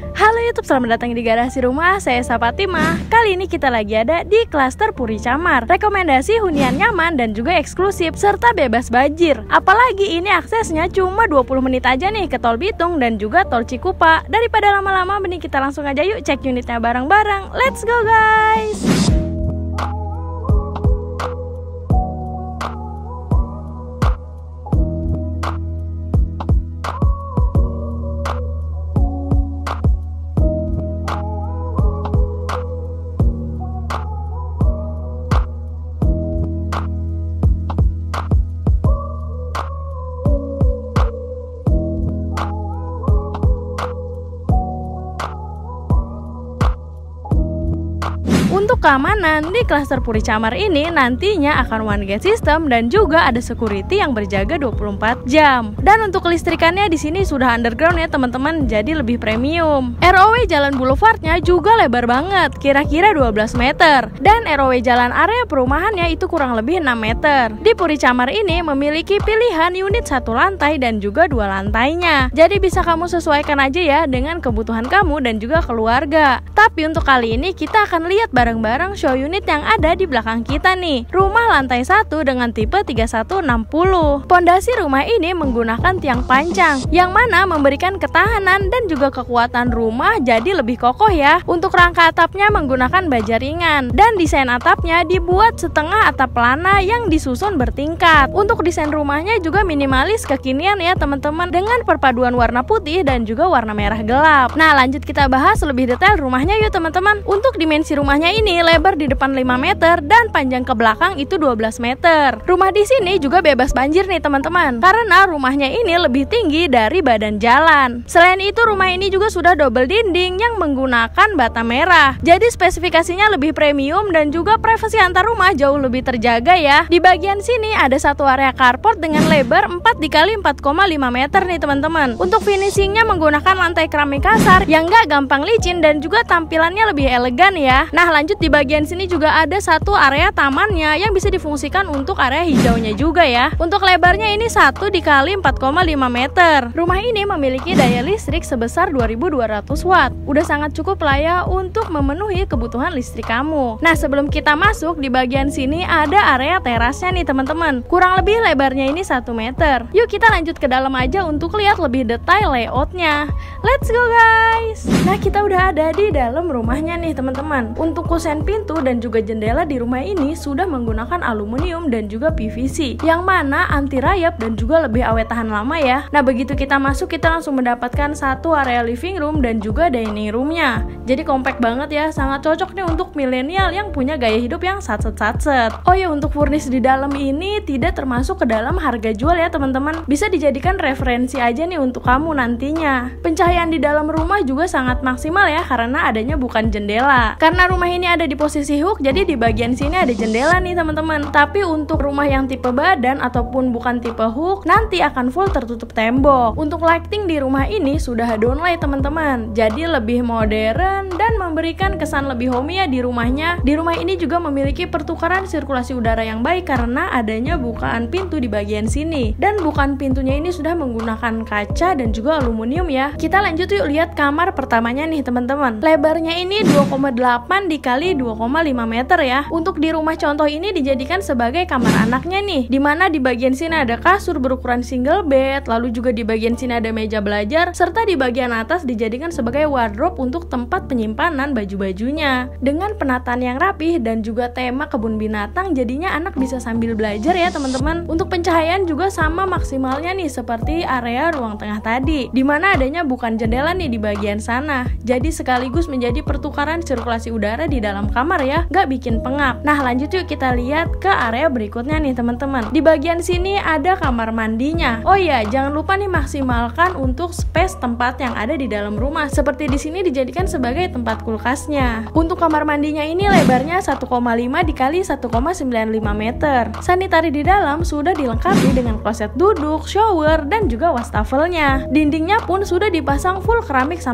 Halo YouTube, selamat datang di Garasi Rumah. Saya Sapatimah. Kali ini kita lagi ada di klaster Puri Camar. Rekomendasi hunian nyaman dan juga eksklusif serta bebas banjir. Apalagi ini aksesnya cuma 20 menit aja nih ke Tol Bitung dan juga Tol Cikupa. Daripada lama-lama, mending kita langsung aja yuk cek unitnya bareng-bareng. Let's go guys. Untuk keamanan di klaster Puri Camar ini nantinya akan one gate system dan juga ada security yang berjaga 24 jam. Dan untuk kelistrikannya di sini sudah underground ya teman-teman, jadi lebih premium. ROW jalan boulevardnya juga lebar banget, kira-kira 12 meter. Dan ROW jalan area perumahannya itu kurang lebih 6 meter. Di Puri Camar ini memiliki pilihan unit 1 lantai dan juga 2 lantainya. Jadi bisa kamu sesuaikan aja ya dengan kebutuhan kamu dan juga keluarga. Tapi untuk kali ini kita akan lihat bareng-bareng show unit yang ada di belakang kita nih. Rumah lantai 1 dengan tipe 3160. Pondasi rumah ini menggunakan tiang panjang yang mana memberikan ketahanan dan juga kekuatan rumah jadi lebih kokoh ya. Untuk rangka atapnya menggunakan baja ringan dan desain atapnya dibuat setengah atap pelana yang disusun bertingkat. Untuk desain rumahnya juga minimalis kekinian ya teman-teman, dengan perpaduan warna putih dan juga warna merah gelap. Nah, lanjut kita bahas lebih detail rumahnya yuk teman-teman. Untuk dimensi rumahnya ini lebar di depan 5 meter dan panjang ke belakang itu 12 meter. Rumah di sini juga bebas banjir nih teman-teman, karena rumahnya ini lebih tinggi dari badan jalan. Selain itu rumah ini juga sudah double dinding yang menggunakan bata merah. Jadi spesifikasinya lebih premium dan juga privasi antar rumah jauh lebih terjaga ya. Di bagian sini ada satu area carport dengan lebar 4 x 4,5 meter nih teman-teman. Untuk finishingnya menggunakan lantai keramik kasar yang gak gampang licin dan juga tampilannya lebih elegan ya. Nah, lanjut di bagian sini juga ada satu area tamannya yang bisa difungsikan untuk area hijaunya juga ya. Untuk lebarnya ini 1 x 4,5 meter. Rumah ini memiliki daya listrik sebesar 2200 watt. Udah sangat cukup lah ya untuk memenuhi kebutuhan listrik kamu. Nah, sebelum kita masuk di bagian sini ada area terasnya nih teman-teman. Kurang lebih lebarnya ini 1 meter. Yuk kita lanjut ke dalam aja untuk lihat lebih detail layoutnya. Let's go guys. Nah, kita udah ada di dalam rumahnya nih teman-teman. Untuk kusen pintu dan juga jendela di rumah ini sudah menggunakan aluminium dan juga PVC yang mana anti rayap dan juga lebih awet tahan lama ya. Nah, begitu kita masuk kita langsung mendapatkan satu area living room dan juga dining roomnya. Jadi compact banget ya, sangat cocok nih untuk milenial yang punya gaya hidup yang satset-satset. Oh ya, untuk furnish di dalam ini tidak termasuk ke dalam harga jual ya teman-teman. Bisa dijadikan referensi aja nih untuk kamu nantinya. Pencahayaan di dalam rumah juga sangat maksimal ya karena adanya bukan jendela. Karena rumah ini ada di posisi hook, jadi di bagian sini ada jendela nih teman-teman. Tapi untuk rumah yang tipe badan ataupun bukan tipe hook, nanti akan full tertutup tembok. Untuk lighting di rumah ini sudah downlight teman-teman, jadi lebih modern dan memberikan kesan lebih homey ya di rumahnya. Di rumah ini juga memiliki pertukaran sirkulasi udara yang baik karena adanya bukaan pintu di bagian sini. Dan bukaan pintunya ini sudah menggunakan kaca dan juga aluminium ya. Kita lanjut yuk lihat kamar pertamanya nih teman-teman. Lebarnya ini 2,8 dikali 2,5 meter ya. Untuk di rumah contoh ini dijadikan sebagai kamar anaknya nih, dimana di bagian sini ada kasur berukuran single bed, lalu juga di bagian sini ada meja belajar, serta di bagian atas dijadikan sebagai wardrobe untuk tempat penyimpanan baju-bajunya. Dengan penataan yang rapih dan juga tema kebun binatang, jadinya anak bisa sambil belajar ya teman-teman. Untuk pencahayaan juga sama maksimalnya nih seperti area ruang tengah tadi, dimana adanya bukan jendela nih di bagian sana. Jadi sekaligus menjadi pertukaran sirkulasi udara di dalam kamar ya, gak bikin pengap. Nah, lanjut yuk kita lihat ke area berikutnya nih teman-teman. Di bagian sini ada kamar mandinya. Oh iya, jangan lupa nih maksimalkan untuk space tempat yang ada di dalam rumah. Seperti di sini dijadikan sebagai tempat kulkasnya. Untuk kamar mandinya ini lebarnya 1,5 dikali 1,95 meter. Sanitari di dalam sudah dilengkapi dengan kloset duduk, shower, dan juga wastafelnya. Dindingnya pun sudah dipasang full keramik sampai atas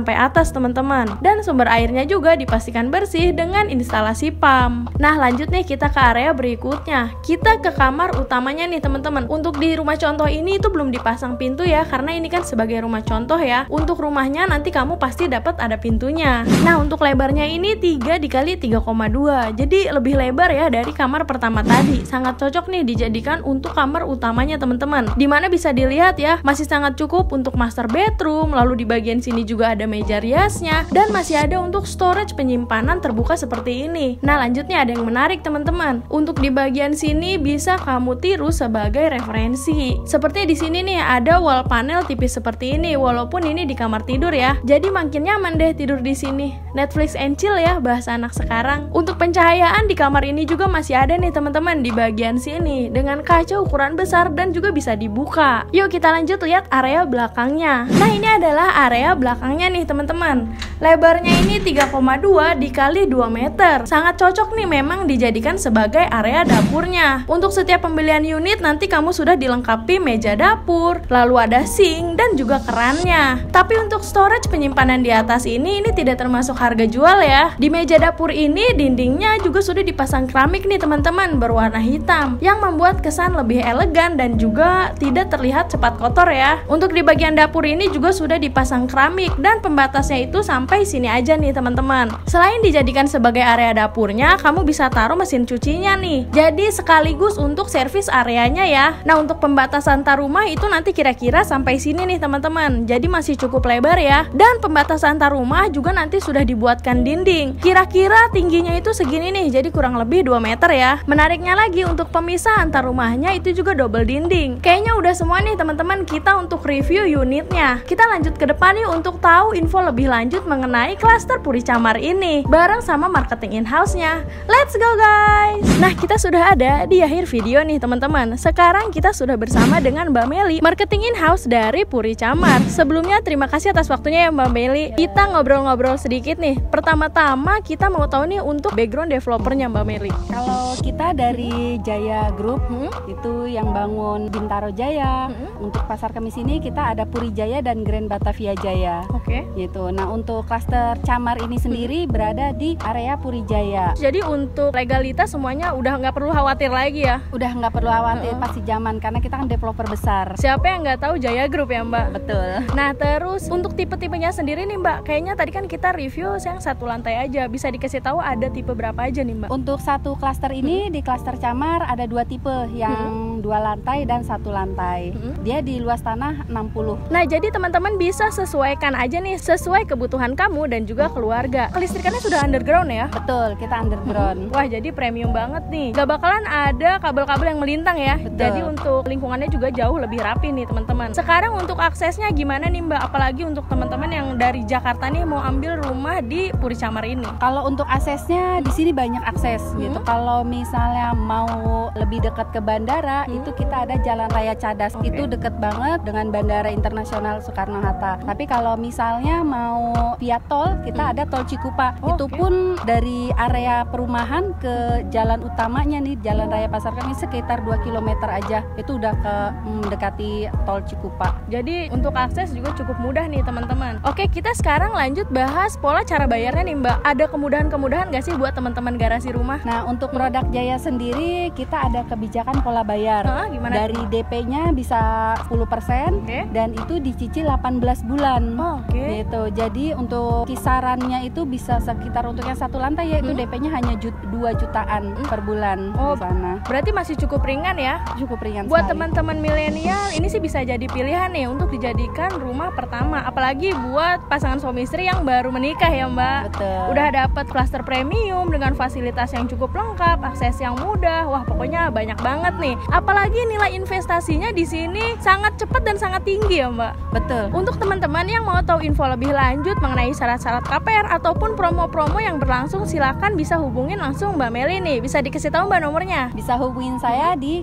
atas teman-teman. Dan sumber airnya juga dipastikan bersih dengan instalasi pump. Nah lanjut nih kita ke area berikutnya. Kita ke kamar utamanya nih teman-teman. Untuk di rumah contoh ini itu belum dipasang pintu ya, karena ini kan sebagai rumah contoh ya. Untuk rumahnya nanti kamu pasti dapat ada pintunya. Nah untuk lebarnya ini 3 dikali 3,2, jadi lebih lebar ya dari kamar pertama tadi. Sangat cocok nih dijadikan untuk kamar utamanya teman-teman. Dimana bisa dilihat ya, masih sangat cukup untuk master bedroom. Lalu di bagian sini juga ada meja riasnya, dan masih ada untuk storage penyimpanan terbuka seperti ini. Nah lanjutnya ada yang menarik teman-teman. Untuk di bagian sini bisa kamu tiru sebagai referensi. Seperti di sini nih ada wall panel tipis seperti ini, walaupun ini di kamar tidur ya. Jadi makin nyaman deh tidur di sini. Netflix and chill ya bahasa anak sekarang. Untuk pencahayaan di kamar ini juga masih ada nih teman-teman di bagian sini dengan kaca ukuran besar dan juga bisa dibuka. Yuk kita lanjut lihat area belakangnya. Nah ini adalah area belakangnya nih teman-teman. Lebarnya ini 3,2 dikali 2 meter. Sangat cocok nih memang dijadikan sebagai area dapurnya. Untuk setiap pembelian unit nanti kamu sudah dilengkapi meja dapur, lalu ada sink dan juga kerannya. Tapi untuk storage penyimpanan di atas ini tidak termasuk harga jual ya. Di meja dapur ini dindingnya juga sudah dipasang keramik nih teman-teman berwarna hitam yang membuat kesan lebih elegan dan juga tidak terlihat cepat kotor ya. Untuk di bagian dapur ini juga sudah dipasang keramik dan pembatasnya itu sampai sini aja nih teman-teman. Selain dijadikan sebagai area dapurnya, kamu bisa taruh mesin cucinya nih. Jadi sekaligus untuk servis areanya ya. Nah untuk pembatasan antar rumah itu nanti kira-kira sampai sini nih teman-teman. Jadi masih cukup lebar ya. Dan pembatasan antar rumah juga nanti sudah dibuatkan dinding. Kira-kira tingginya itu segini nih, jadi kurang lebih 2 meter ya. Menariknya lagi untuk pemisah antar rumahnya itu juga double dinding. Kayaknya udah semua nih teman-teman kita untuk review unitnya. Kita lanjut ke depan nih untuk tahu info lebih lanjut mengenai klaster Puri Camar ini bareng sama marketing in-house-nya. Let's go guys. Nah kita sudah ada di akhir video nih teman-teman. Sekarang kita sudah bersama dengan Mbak Meli, marketing in-house dari Puri Camar. Sebelumnya terima kasih atas waktunya ya Mbak Meli. Kita ngobrol-ngobrol sedikit nih. Pertama-tama kita mau tahu nih untuk background developernya Mbak Meli. Kalau kita dari Jaya Group itu yang bangun Bintaro Jaya. Untuk Pasar Kemis ini kita ada Puri Jaya dan Grand Batavia Jaya. Oke. Gitu. Nah untuk klaster Camar ini sendiri berada di area Puri Jaya. Jadi untuk legalitas semuanya udah nggak perlu khawatir lagi ya? Udah nggak perlu khawatir pasti zaman karena kita kan developer besar. Siapa yang nggak tahu Jaya Group ya Mbak? Betul. Nah terus untuk tipe-tipenya sendiri nih Mbak, kayaknya tadi kan kita review yang satu lantai aja. Bisa dikasih tahu ada tipe berapa aja nih Mbak? Untuk satu klaster ini di klaster Camar ada 2 tipe, yang 2 lantai dan 1 lantai. Dia di luas tanah 60. Nah jadi teman-teman bisa sesuaikan aja nih sesuai kebutuhan kamu dan juga keluarga. Kelistrikannya sudah underground ya? Betul, kita underground. Wah jadi premium banget nih. Gak bakalan ada kabel-kabel yang melintang ya. Betul. Jadi untuk lingkungannya juga jauh lebih rapi nih teman-teman. Sekarang untuk aksesnya gimana nih Mbak? Apalagi untuk teman-teman yang dari Jakarta nih mau ambil rumah di Puri Camar ini. Kalau untuk aksesnya di sini banyak akses gitu. Kalau misalnya mau lebih dekat ke bandara itu kita ada Jalan Raya Cadas. Itu deket banget dengan Bandara Internasional Soekarno-Hatta. Tapi kalau misalnya mau via tol kita ada tol Cikupa. Itu pun dari area perumahan ke jalan utamanya nih Jalan Raya Pasar Kemis sekitar 2 km aja. Itu udah ke mendekati tol Cikupa. Jadi untuk akses juga cukup mudah nih teman-teman. Oke kita sekarang lanjut bahas pola cara bayarnya nih Mbak. Ada kemudahan-kemudahan gak sih buat teman-teman garasi rumah? Nah untuk produk Jaya sendiri kita ada kebijakan pola bayar. Gimana? Dari DP-nya bisa 10% dan itu dicicil 18 bulan. Gitu. Jadi untuk kisarannya itu bisa sekitar untuk yang 1 lantai yaitu DP-nya hanya 2 jutaan per bulan di sana. Berarti masih cukup ringan ya? Cukup ringan. Buat teman-teman milenial ini sih bisa jadi pilihan nih untuk dijadikan rumah pertama. Apalagi buat pasangan suami istri yang baru menikah ya Mbak. Betul. Udah dapat klaster premium dengan fasilitas yang cukup lengkap, akses yang mudah. Wah pokoknya banyak banget nih. Apalagi nilai investasinya di sini sangat cepat dan sangat tinggi ya Mbak. Betul. Untuk teman-teman yang mau tahu info lebih lanjut mengenai syarat-syarat KPR ataupun promo-promo yang berlangsung, silakan bisa hubungin langsung Mbak Meli nih. Bisa dikasih tahu Mbak nomornya? Bisa hubungin saya di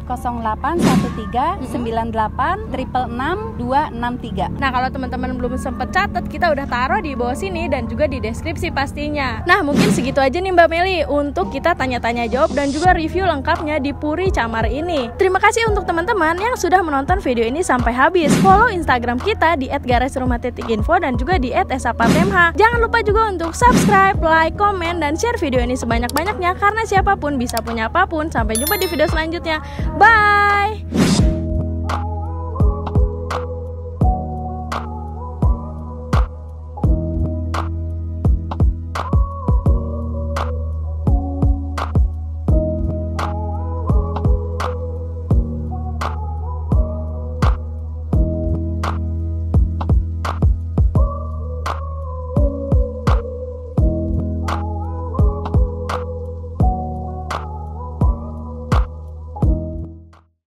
0813 98 666 263. Nah kalau teman-teman belum sempet catat, kita udah taruh di bawah sini dan juga di deskripsi pastinya. Nah mungkin segitu aja nih Mbak Meli untuk kita tanya-tanya jawab dan juga review lengkapnya di Puri Camar ini. Terima kasih untuk teman-teman yang sudah menonton video ini sampai habis. Follow Instagram kita di @garasirumah.info dan juga di @esapartema KMH. Jangan lupa juga untuk subscribe, like, komen, dan share video ini sebanyak-banyaknya, karena siapapun bisa punya apapun. Sampai jumpa di video selanjutnya. Bye.